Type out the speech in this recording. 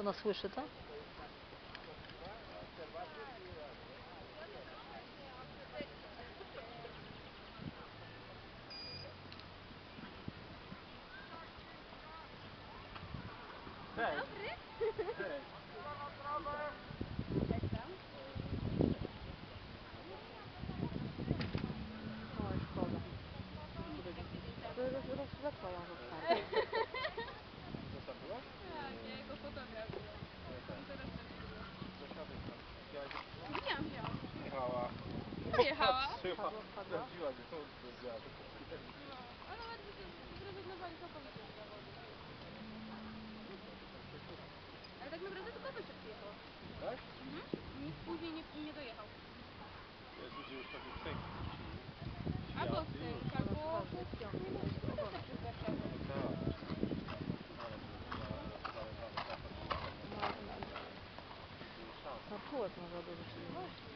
Ona słyszy to? Dobry. Jak tam? Oj, szkoda. Rozwlekła ją zostanie. Co tam była? Tak, ja jego fotograf. Teraz tak było. Zasiadek tam. Widziałam. Jechała. Pojechała. Patrzyła, Wpadła? sprawdziła, że to zjadł. No, ale ładnie to zrezygnowali całkowicie z zawodu. Ale tak naprawdę tylko Wojciech przyjechał. Tak? Nikt później nie dojechał. Jezu, że już takie stęki wrócili. Albo stęk, albo Ogon. przez Warszawę. Tak. Ale zależane Na półek może odwrócić.